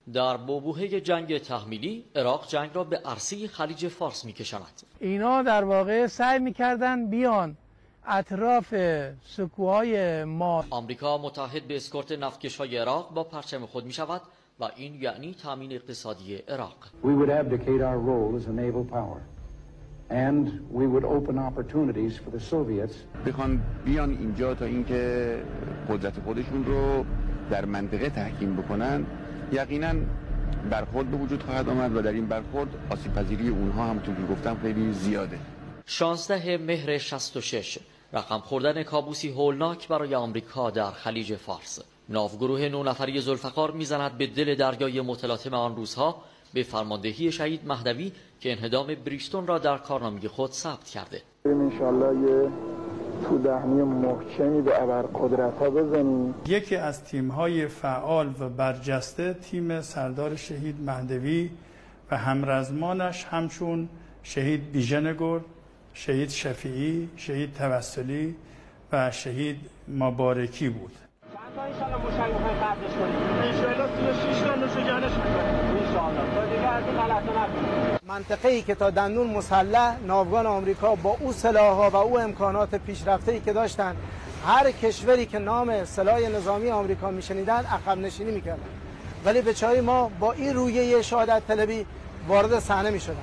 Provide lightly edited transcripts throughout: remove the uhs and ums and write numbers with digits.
در بحبوحه جنگ تحمیلی عراق جنگ را به عرصه خلیج فارس می‌کشاند. اینا در واقع سعی می‌کردن بیان اطراف سکوهای ما. آمریکا متحد به اسکورت نفتکش‌های عراق با پرچم خود می‌شود و این یعنی تامین اقتصادی عراق. We would abdicate our role as a naval power and we would open opportunities for the Soviets. بخوان بیان اینجا تا اینکه قدرت خودشون رو در منطقه تحکیم بکنن، یقینا برخورد به وجود خواهد آمد و در این برخورد آسیب‌پذیری اونها همونطور که گفتم خیلی زیاده. 16 مهر 66 رقم خوردن کابوسی هولناک برای آمریکا در خلیج فارس. ناوگروه 9 نفری ذوالفقار میزند به دل دریای متلاطم آن روزها به فرماندهی شهید مهدوی که انهدام بریستون را در کارنامه خود ثبت کرده. انشالله یه تودهمی محکمی به ابرقدرت‌ها بزنیم. یکی از تیم‌های فعال و برجسته تیم سردار شهید مهدوی و همرزمانش همچون شهید بیژنگور، شهید شفیعی، شهید توسلی و شهید مبارکی بود. چند تا انشالله موشک می‌خوایم خرجش کنیم؟ انشالله 36 تا نوشجانش می‌کنیم. انشالله تا دیگه از این غلطا نکنیم. منطقه‌ای که تا دندون مسلح ناوگان آمریکا با او سلاح‌ها و او امکانات پیشرفته‌ای که داشتن، هر کشوری که نام سلاح نظامی آمریکا می‌شنیدن عقب نشینی می‌کردن. ولی بچه‌های ما با این رویه شهادت طلبی وارد صحنه می‌شدن.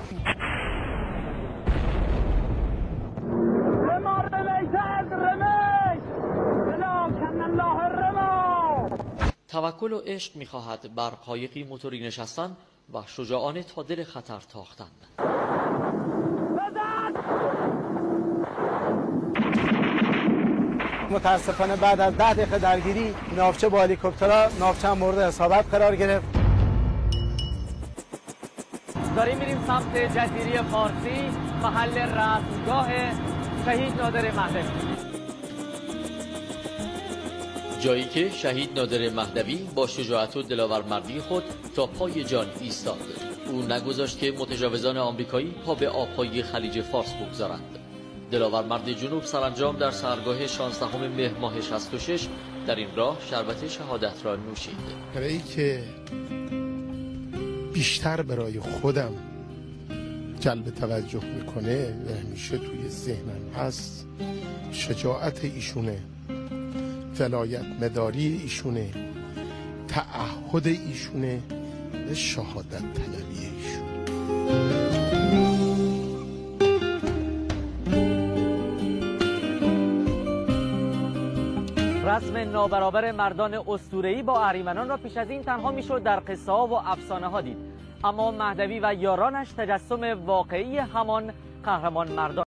توکل و عشق می‌خواهد بر قایقی موتوری نشستن و شجاعانه تا دل خطر تاختن. متاسفانه بعد از 10 دقیقه درگیری ناوچه با هلیکوپترها ناوچه مورد اصابت قرار گرفت. داریم میریم سمت جزیره فارسی، محل رستگاه شهید نادر مهدوی. جایی که شهید نادر مهدوی با شجاعت و دلاورمردی خود تا پای جان ایستاد. او نگذاشت که متجاوزان آمریکایی پا به آبهای خلیج فارس بگذارند. دلاورمرد جنوب سرانجام در سحرگاه 16 مهر ماه 66 در این راه شربت شهادت را نوشید. برای که بیشتر برای خودم جلب توجه میکنه و همیشه توی ذهنم هست، شجاعت ایشونه، ولایت مداری ایشونه، تعهد ایشونه و شهادت طلبی ایشون. رسم نابرابر مردان اسطوره‌ای با اهریمنان را پیش از این تنها میشد در قصه ها و افسانه ها دید، اما مهدوی و یارانش تجسم واقعی همان قهرمان مردان